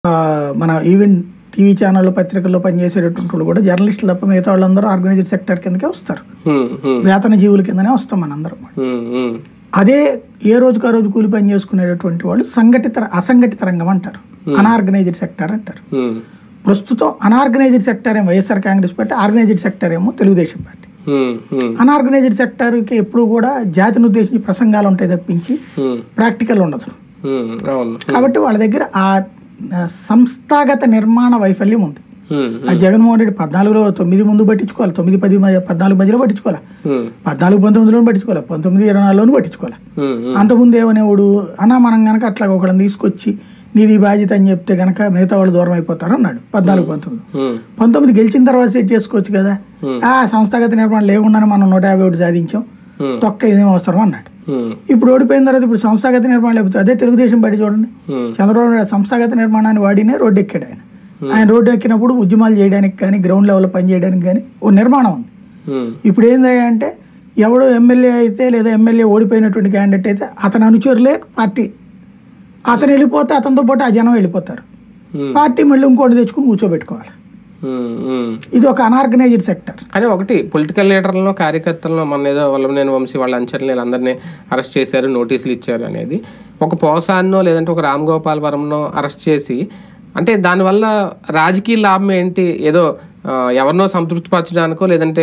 మన even TV ఛానళ్ళు పత్రికల్లో పనిచేసేటటువంటి వాళ్ళు కూడా జర్నలిస్టులు తప్ప మిగతా వాళ్ళందరూ ఆర్గనైజ్డ్ సెక్టర్ కిందకే వస్తారు. వేతన జీవుల కిందనే వస్తాం మనందరం. అదే ఏ రోజుకు ఆ రోజు కూలి పని చేసుకునేటటువంటి వాళ్ళు అసంఘటిత రంగం అంటారు, అన్ఆర్గనైజ్డ్ సెక్టర్ అంటారు. ప్రస్తుతం అన్ఆర్గనైజ్డ్ సెక్టర్ ఏమో YSR Congress party, organised sector ఏమో తెలుగుదేశం పార్టీ. అన్ఆర్గనైజ్డ్ సెక్టర్కి ఎప్పుడు కూడా జాతిని ఉద్దేశించి ప్రసంగాలు ఉంటాయి తప్పించి ప్రాక్టికల్ ఉండదు. కాబట్టి వాళ్ళ దగ్గర ఆ సంస్థాగత నిర్మాణ వైఫల్యం ఉంది. ఆ జగన్మోహన్ రెడ్డి 14లో 9 ముందు పట్టించుకోవాలి, 9, 10, 14 మధ్యలో పట్టించుకోవాలి, 14, 19లోనూ పట్టించుకోవాలి, 19, 24లోనూ పట్టించుకోవాలి. అంతకుముందు ఏమనేవాడు, అన్నా మనం కనుక అట్లా ఒకళ్ళని తీసుకొచ్చి నీది బాధ్యత అని చెప్తే కనుక మిగతా వాళ్ళు దూరం అయిపోతారు అన్నాడు 14, 19 గెలిచిన తర్వాత సెట్ చేసుకోవచ్చు కదా, ఆ సంస్థాగత నిర్మాణం లేకుండానే మనం 151 సాధించాం, తొక్క ఇదేం అవసరం అన్నాడు. ఇప్పుడు ఓడిపోయిన తర్వాత ఇప్పుడు సంస్థాగత నిర్మాణం లేకపోతే అదే తెలుగుదేశం పార్టీ చూడండి, చంద్రబాబు నాయుడు సంస్థాగత నిర్మాణాన్ని వాడినే రోడ్డు ఎక్కాడు. ఆయన రోడ్డు ఎక్కినప్పుడు ఉద్యమాలు చేయడానికి కానీ గ్రౌండ్ లెవెల్లో పని చేయడానికి కానీ ఓ నిర్మాణం ఉంది. ఇప్పుడు ఏందయ్యా అంటే ఎవడో ఎమ్మెల్యే అయితే లేదా ఎమ్మెల్యే ఓడిపోయినటువంటి క్యాండిడేట్ అయితే అతని అనుచరులే పార్టీ, అతను వెళ్ళిపోతే అతనితో పాటు ఆ జనం వెళ్ళిపోతారు, పార్టీ మళ్ళీ ఇంకోటి తెచ్చుకుని కూర్చోబెట్టుకోవాలి. ఇది ఒక అన్ఆర్గనైజ్డ్ సెక్టర్. కానీ ఒకటి పొలిటికల్ లీడర్లను కార్యకర్తలను మన ఏదో వల్లభనేని వంశీ వాళ్ళ అంచనా వీళ్ళందరినీ అరెస్ట్ చేశారు, నోటీసులు ఇచ్చారు అనేది ఒక పోసాన్నో లేదంటే ఒక రామ్ గోపాల్ వరంనో అరెస్ట్ చేసి అంటే దానివల్ల రాజకీయ లాభం ఏంటి? ఏదో ఎవరినో సంతృప్తిపరచడానికో లేదంటే